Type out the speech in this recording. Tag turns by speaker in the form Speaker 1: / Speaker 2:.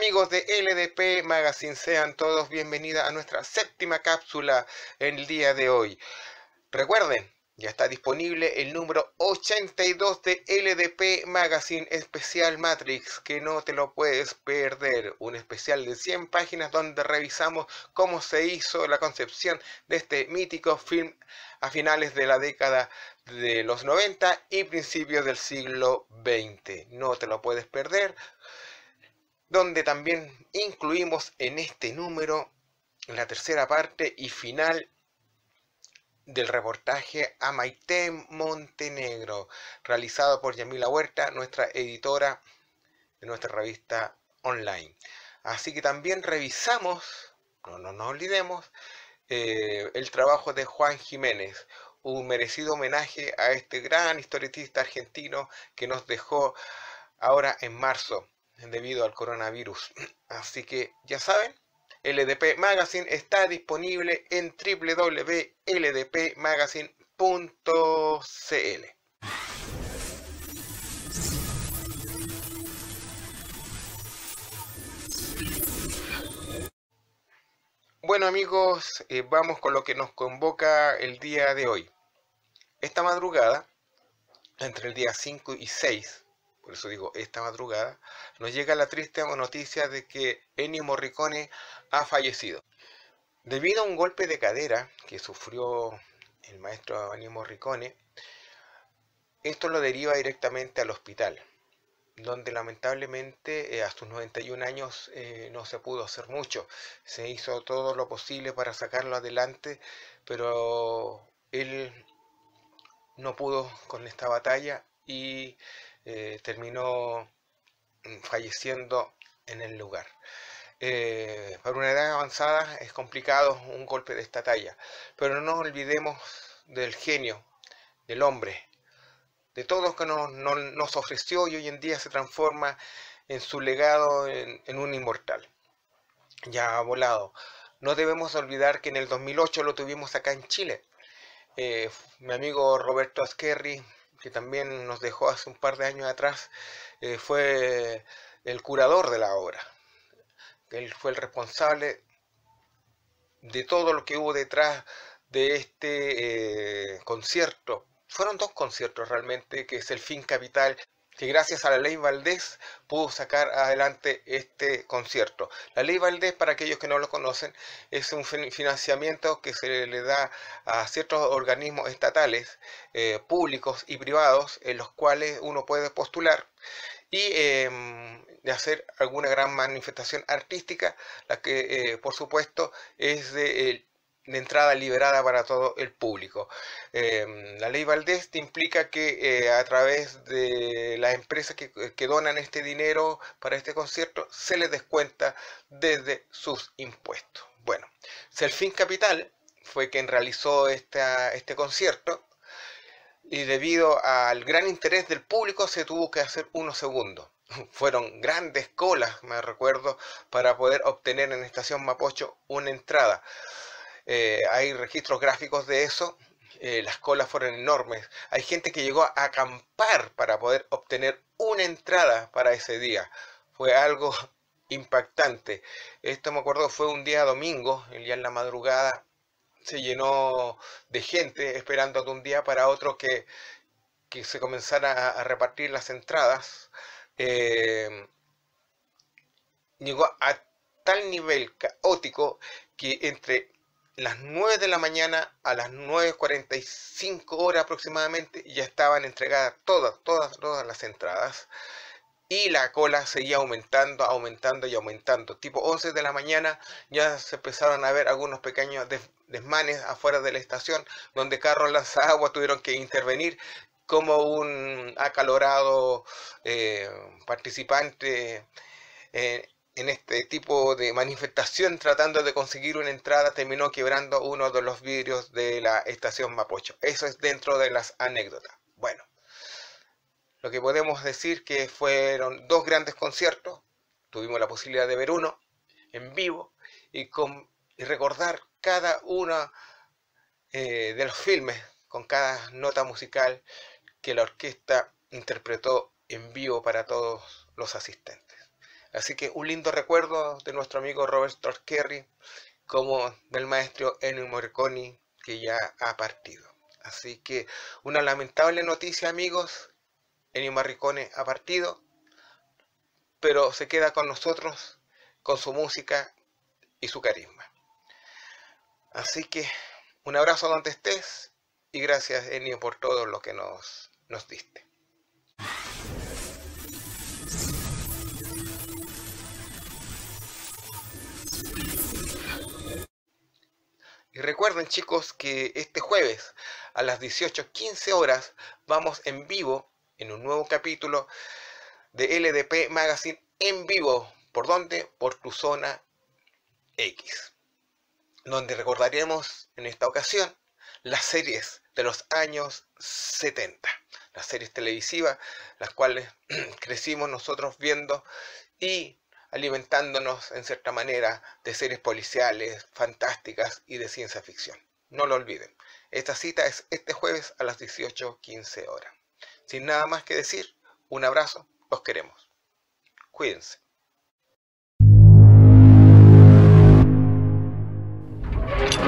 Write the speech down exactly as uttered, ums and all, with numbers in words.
Speaker 1: Amigos de L D P Magazine, sean todos bienvenidos a nuestra séptima cápsula en el día de hoy. Recuerden, ya está disponible el número ochenta y dos de L D P Magazine Especial Matrix, que no te lo puedes perder. Un especial de cien páginas donde revisamos cómo se hizo la concepción de este mítico film a finales de la década de los noventa y principios del siglo veinte. No te lo puedes perder, donde también incluimos en este número la tercera parte y final del reportaje a Maite Montenegro, realizado por Yamila Huerta, nuestra editora de nuestra revista online. Así que también revisamos, no, no nos olvidemos, eh, el trabajo de Juan Jiménez, un merecido homenaje a este gran historietista argentino que nos dejó ahora en marzo debido al coronavirus. Así que ya saben, L D P Magazine está disponible en w w w punto l d p magazine punto c l. Bueno amigos, eh, vamos con lo que nos convoca el día de hoy. Esta madrugada, entre el día cinco y seis, por eso digo esta madrugada, nos llega la triste noticia de que Ennio Morricone ha fallecido. Debido a un golpe de cadera que sufrió el maestro Ennio Morricone, esto lo deriva directamente al hospital, donde lamentablemente eh, a sus noventa y un años eh, no se pudo hacer mucho. Se hizo todo lo posible para sacarlo adelante, pero él no pudo con esta batalla y eh, terminó falleciendo en el lugar. Eh, para una edad avanzada es complicado un golpe de esta talla, pero no nos olvidemos del genio, del hombre, de todo lo que nos, nos, nos ofreció y hoy en día se transforma en su legado en, en un inmortal. Ya ha volado. No debemos olvidar que en el dos mil ocho lo tuvimos acá en Chile. Eh, mi amigo Roberto Azquerri, que también nos dejó hace un par de años atrás, eh, fue el curador de la obra. Él fue el responsable de todo lo que hubo detrás de este eh, concierto. Fueron dos conciertos realmente, que es el Fin Capital, que gracias a la Ley Valdés pudo sacar adelante este concierto. La Ley Valdés, para aquellos que no lo conocen, es un financiamiento que se le da a ciertos organismos estatales, eh, públicos y privados, en los cuales uno puede postular y eh, de hacer alguna gran manifestación artística, la que eh, por supuesto es de, eh, de entrada liberada para todo el público. Eh, la Ley Valdés te implica que eh, a través de las empresas que, que donan este dinero para este concierto se les descuenta desde sus impuestos. Bueno, Selfin Capital fue quien realizó esta, este concierto, y debido al gran interés del público se tuvo que hacer uno segundo. Fueron grandes colas, me recuerdo, para poder obtener en Estación Mapocho una entrada. Eh, hay registros gráficos de eso. Eh, las colas fueron enormes. Hay gente que llegó a acampar para poder obtener una entrada para ese día. Fue algo impactante. Esto me acuerdo, fue un día domingo, el día en la madrugada. Se llenó de gente esperando de un día para otro que, que se comenzara a, a repartir las entradas. Eh, llegó a tal nivel caótico que entre las nueve de la mañana a las nueve cuarenta y cinco horas aproximadamente ya estaban entregadas todas, todas, todas las entradas. Y la cola seguía aumentando, aumentando y aumentando. Tipo once de la mañana ya se empezaron a ver algunos pequeños des desmanes afuera de la estación, donde carros lanzaagua tuvieron que intervenir como un acalorado eh, participante eh, en este tipo de manifestación tratando de conseguir una entrada, terminó quebrando uno de los vidrios de la estación Mapocho. Eso es dentro de las anécdotas. Bueno. Lo que podemos decir que fueron dos grandes conciertos, tuvimos la posibilidad de ver uno en vivo y, con, y recordar cada uno eh, de los filmes con cada nota musical que la orquesta interpretó en vivo para todos los asistentes. Así que un lindo recuerdo de nuestro amigo Robert Storch Kerry, como del maestro Ennio Morricone, que ya ha partido. Así que una lamentable noticia, amigos. Ennio Morricone ha partido, pero se queda con nosotros, con su música y su carisma. Así que un abrazo donde estés y gracias, Ennio, por todo lo que nos, nos diste. Y recuerden, chicos, que este jueves a las dieciocho quince horas vamos en vivo en un nuevo capítulo de L D P Magazine en vivo. ¿Por dónde? Por Tu Zona X, donde recordaremos en esta ocasión las series de los años setenta, las series televisivas, las cuales crecimos nosotros viendo y alimentándonos en cierta manera de series policiales, fantásticas y de ciencia ficción. No lo olviden, esta cita es este jueves a las dieciocho quince horas. Sin nada más que decir, un abrazo, los queremos. Cuídense.
Speaker 2: Thank you.